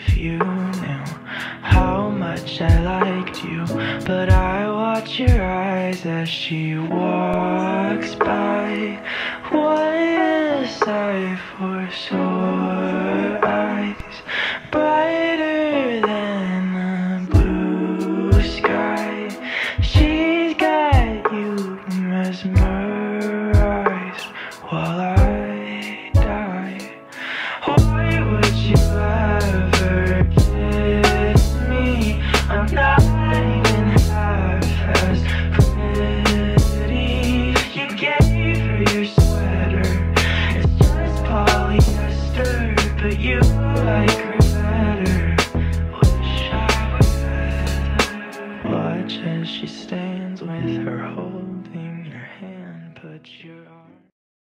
if you knew how much I liked you. But I watch your eyes as she walks by. What is a sight for sore eyes, brighter than the blue sky. She's got you mesmerized while I die. Why would you ever kiss me? I'm not even half as pretty. You gave her your sweater, it's just polyester, but you like